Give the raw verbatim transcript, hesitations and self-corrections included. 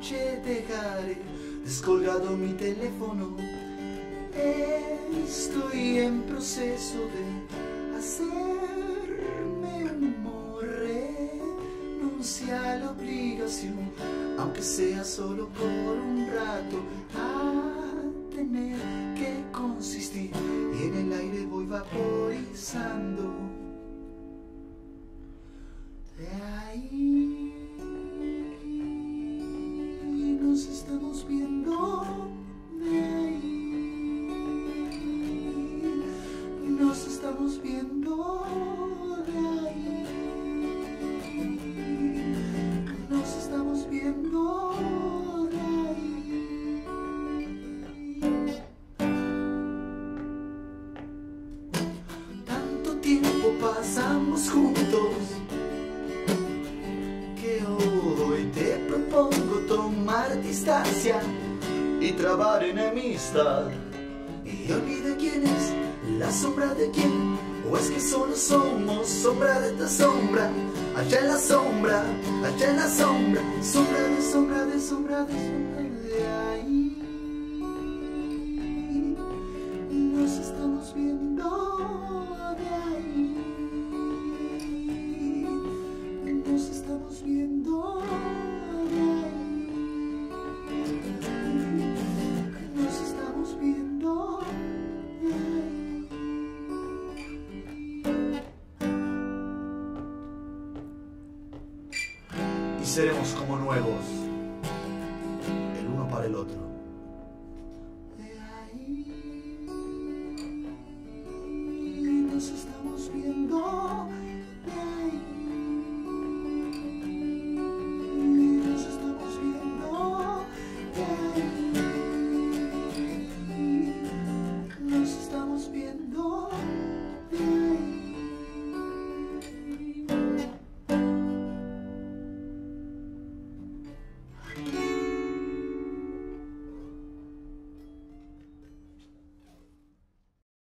noche dejaré descolgado mi teléfono. Estoy en proceso de hacerme humor, renuncia a la obligación, aunque sea solo por un rato, a tener que consistir, y en el aire voy vaporizando. De ahí nos estamos viendo, de ahí nos estamos viendo, de ahí nos estamos viendo, de ahí. Tanto tiempo pasamos juntos que hoy te propongo tomar distancia y trabar enemistad, y olvide quién es la sombra de quién, o es que solo somos sombra de esta sombra, allá en la sombra, allá en la sombra, sombra de sombra de sombra de sombra de ahí. Nos estamos viendo, de ahí nos estamos viendo, de ahí nos estamos viendo, de ahí. Y seremos como nuevos, el uno para el otro. De ahí nos estamos viendo, de ahí nos estamos viendo, de ahí nos estamos viendo.